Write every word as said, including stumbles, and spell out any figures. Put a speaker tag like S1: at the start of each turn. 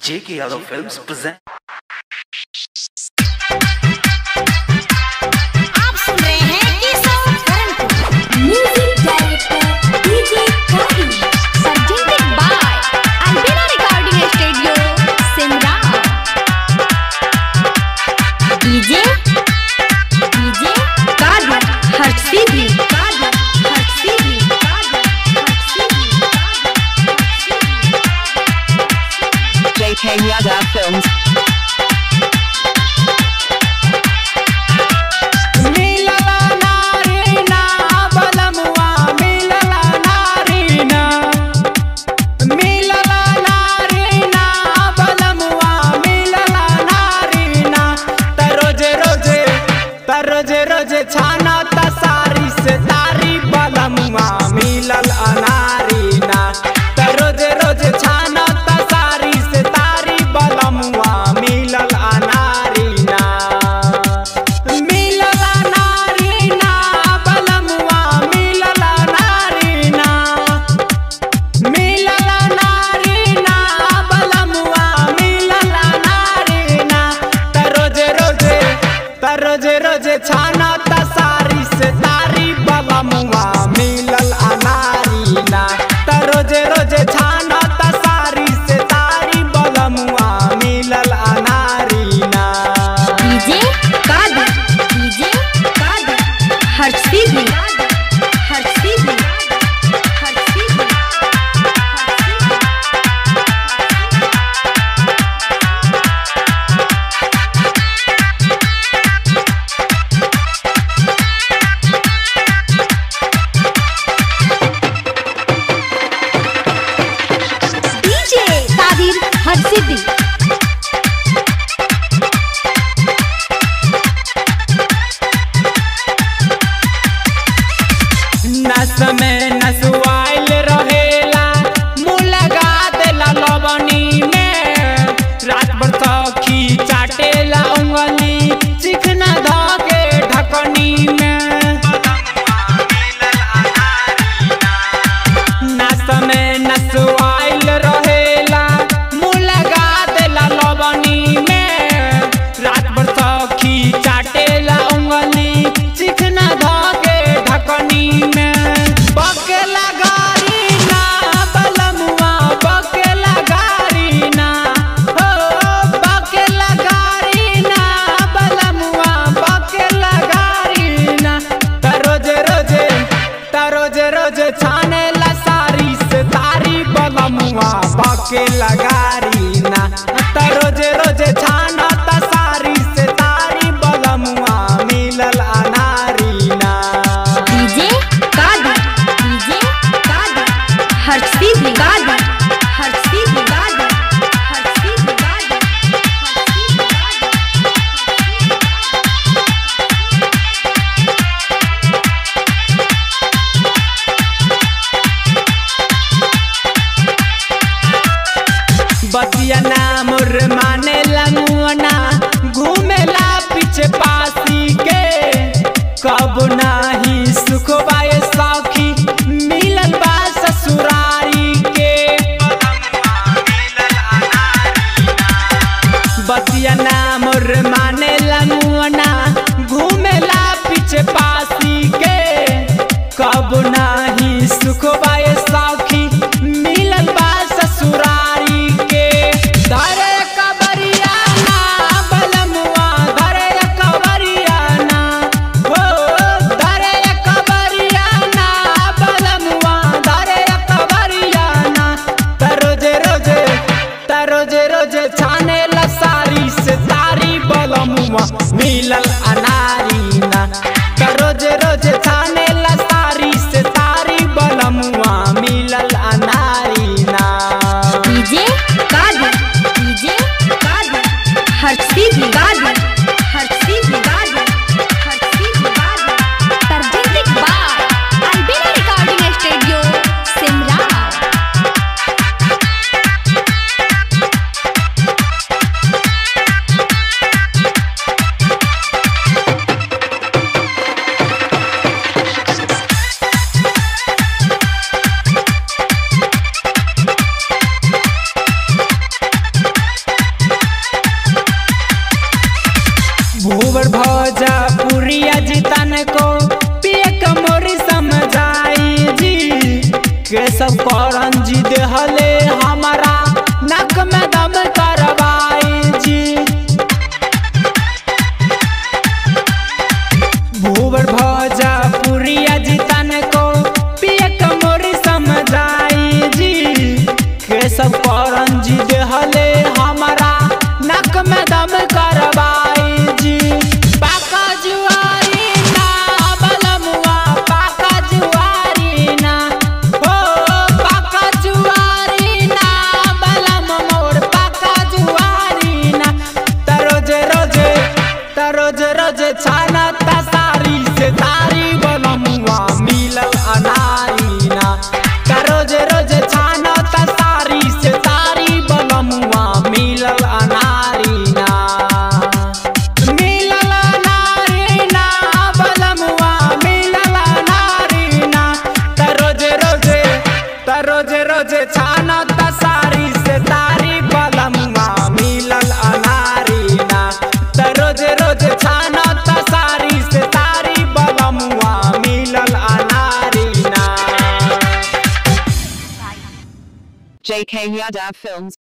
S1: J K Yadav Films present।
S2: आप सुन रहे हैं किशोर करण को। Music director DJ Karan, presented by Albina Recording Studio, Simra। DJ DJ Kadar हर्षिदी कादर हर्षिदी कादर हर्षिदी
S3: J K Yadav Films।
S4: रोजे रोजे छाना तसारी से तारी बलमुआ मिलल अनारीना। रोजे रोजे छाना तसारी से तारी बलमुआ मिलल अनारीना। मिलल अनारीना बलमुआ मिलल अनारीना। मिलल अनारीना बलमुआ मिलल अनारीना। रोजे रोजे रोजे रोजे छाना तसारी से तारी बलमुआ मिलल अनारीना। रोजे रोजे छाना तसारी से तारी बलमुआ मिलल अनारीना।
S2: डीजे कादर डीजे कादर हर्षिदी हर्षिदी हर्षिदी हर्षिदी
S4: नस में नसवाइल रहेला मुँह लगा देला लवनी में। रात भर सखी चाटेला उंगली चिकना धागे ढकनी में। नस में नसवाइल रहेला लवनी में। रात भर सखी चाटेला उंगली चिकना धागे ढकनी में। बकेला गारी ना बलमुआ बकेला गारी ना। हो बकेला गारी ना बलमुआ बकेला गारी ना। रोजे रोजे रोजे रोजे छाने ला सारी से तारी बलमुआ बकेला गारी ना। रोजे रोजे छाना तसारी से तारी बलमुआ मिलल अनारीना।
S2: डीजे कादर डीजे कादर हर्षिदी कादर हर्षिदी कादर हर्षिदी कादर
S4: बतिया नाम माने लंगुआना घूमेला पीछे पासी के। कब नाही सुख बाए सखी मिलल बा ससुरारी के। बतिया नाम माने लंगुआना घूमेला पीछे पासी के। कब नाही सुख बाए सखी मिलल बा ससुरारी के। धरे कबरिया ना बलमुआ धरे कबरिया ना। हो धरे कबरिया ना बलमुआ धरे कबरिया ना। रोजे रोजे रोजे रोजे छाने ला सारी से तारी बलमुआ मिलल अनारीना। रोजे रोजे छाने ला सारी से तारी बलमुआ मिलल अनारीना।
S2: डीजे कादर डीजे कादर हर्षिदी कादर हर्षिदी कादर हर्षिदी कादर, presented by Albina Recording Studio, Simra।
S4: सब करन जी देहले हमारा नक में दम करवाई जी। भूवर भजा पुरिया जी तन को पिया कमोरी समझाई जी। के सब करन जी देहले हमारा नक में दम करवाई जी। पाका जुआरी ना बलमुआ पाका जुआरी ना हो पाका जुआरी ना बलम मोर पाका जुआरी ना। त रोज रोज त रोज रोज छाना त सारी से तारी बलमुआ मिलल अनारी ना। त रोज रोज छाना त सारी से तारी बलमुआ मिलल अनारी ना। मिलल अनारी ना बलमुआ मिलल अनारी ना। त रोज रोज त रोज रोज छाना त सारी से तारी बलमुआ मिलल अनारी ना। त रोज रोज छाना त सारी से तारी बलमुआ मिलल अनारी ना।
S3: J K Yadav Films.